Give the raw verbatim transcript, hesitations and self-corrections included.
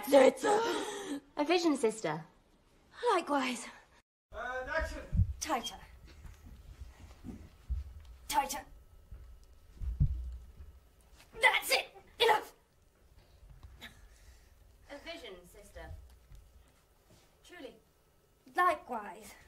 That's it. A vision, sister. Likewise. And action. Tighter. Tighter. That's it. Enough. A vision, sister. Truly. Likewise.